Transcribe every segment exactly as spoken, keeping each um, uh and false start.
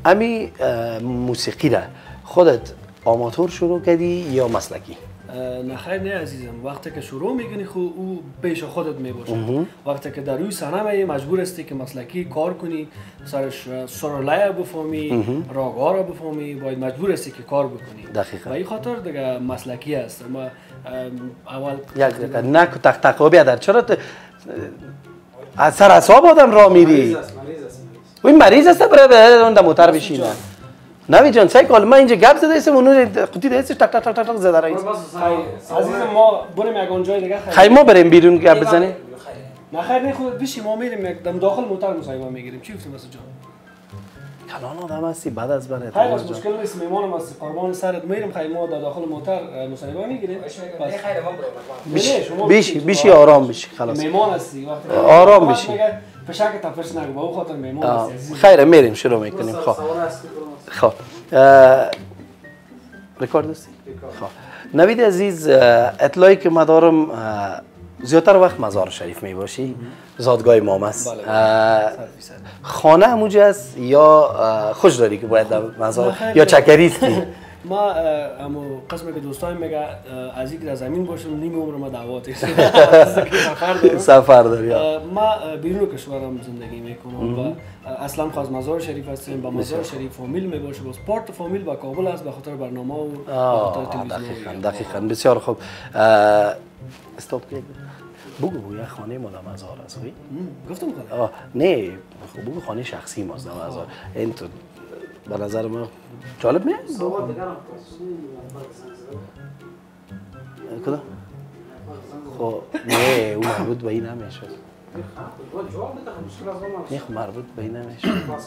امی موسیقی را خودت آماتور شروع کردی یا مسلکی؟ نه خیر نه عزیزم، وقتی که شروع میکنی خو او پیش خودت میباشه. وقتی که در روی صحنه می مجبور هستی که مسلکی کار کنی، سرش سر لای بفهمی، راگا را بفهمی، باید مجبور هستی که کار بکنی. دقیقاً. و این خاطر دیگه مسلکی است. ما اول یک دقیقه نک تق تق بیادر چرا ت... از سر اعصاب آدم راه میری؟ مریض است مریض است این مریض است برای اون در موتر بشینه. نوی جان سعی کن، ما اینجا گپ زده ایستم اونو قطی دستش تک تک تک تک زده رئیس. عزیزم ما بریم یگان جای دیگه خیر ما بریم بیرون گپ بزنیم. نه خیر نه خودت بشی ما میریم یک داخل موتر مصاحبه میگیریم. چی گفتی مثلا جان؟ کلان آدم هستی بعد از برای خیر از مشکل نیست، میمانم از قربان سرت میریم. خیر ما در داخل موتر مصاحبه میگیریم. نه خیر ما بریم. بیشی بیشی آرام بشی خلاص. میمان هستی وقتی آرام بشی. فشک تفش نگو با خاطر میمان هستی. خیر میریم شروع میکنیم. خب خب ریکورد هستی؟ خب نوید عزیز، اطلاعی که ما دارم زیادتر وقت مزار شریف می باشی، زادگاه امام است. خانه همونجا است یا خوش داری که باید در مزار یا چکریستی؟ ما امو قسم که دوستان میگه از اینکه در زمین باشم نیم عمر ما دعوات سفر دارم. سفر داری. ما بیرون کشورم زندگی میکنم و اصلا خواست مزار شریف هستیم. با مزار شریف فامیل می باشه، باز پارت فامیل با کابل است به خاطر برنامه و به خاطر تلویزیون. دقیقاً دقیقاً بسیار خوب. استاپ کن. بگو بگو خانه ما در مزار است. گفتم خانه؟ نه بگو خانه شخصی ماست در مزار. این تو به نظر ما جالب نه؟ کدام؟ خب نه اون مربوط به این نمیشه. نه خب مربوط به این نمیشه.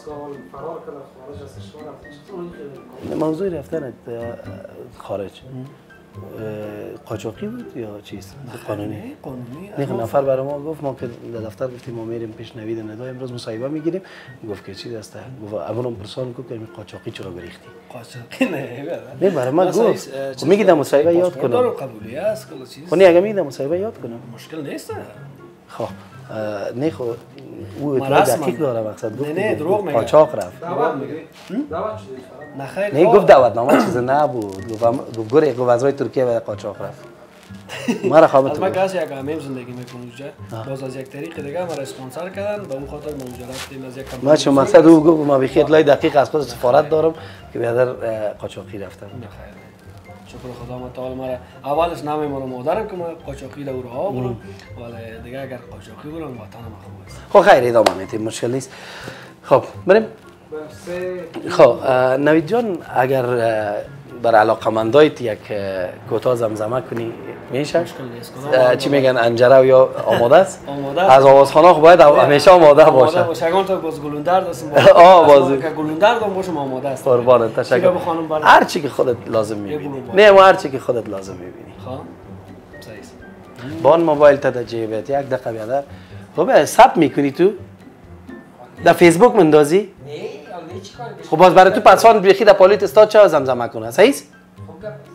موضوع رفتن خارج قاچاقی بود یا چیز؟ قانونی؟ قانونی. نه نفر برای ما گفت ما که در دفتر گفتیم ما میریم پیش نوید ندا امروز مصاحبه میگیریم. گفت که چی هست؟ گفت اولم پرسان گفت که قاچاقی چرا بریختی؟ قاچاقی نه نه برای ما گفت میگی در مصاحبه یاد کنم. دارو قبولی است کلا چیز. خب نه اگه میگی در مصاحبه یاد کنم مشکل نیست. خب نه خب او اطلاع دقیق داره مقصد گفت. نه نه دروغ میگه. قاچاق رفت. دعوت میگی؟ دعوت شدی؟ نه خیر. نه گفت دعوتنامه چیز نبود. گفت گوره وزرای ترکیه و قاچاق رفت. ما را خوابت. ما کسی یک همیم زندگی میکنم اونجا. باز از یک طریق دیگه ما را اسپانسر کردن به اون خاطر ما رفتیم از یک کمپانی. ما چون مقصد او گفت ما بخیر اطلاع دقیق از خود سفارت دارم که بیادر قاچاقی رفتم. نه خیر. شکر خدا متعال مرا اولش نام ما رو مادرم که ما قاچاقی رو راه برم ولی دیگه اگر قاچاقی برم وطنم خوب است. خب خیر ادامه میدیم مشکل نیست. خب بریم. خب نوید جان اگر بر علاقمندای یک کوتاه زمزمه کنی میشه؟ مشکل نیست. چی میگن انجره یا آماده است؟ آماده. از آوازخانه باید همیشه آماده باشه. آماده باشه. اگه تا باز گلوندر دستم. آه باز. که گلوندر دم باشم آماده است. قربانت تشکر. هر چی که خودت لازم میبینی. نه ما هر چی که خودت لازم میبینی. خب. صحیح است. با موبایل تا در جیبت یک دقیقه بیادر. خب ثبت میکنی تو؟ در فیسبوک مندازی؟ نه، الان چیکار؟ خب باز برای تو پسان بیخی در پالیت استاد چه زمزمه کنه؟ صحیح است؟ خب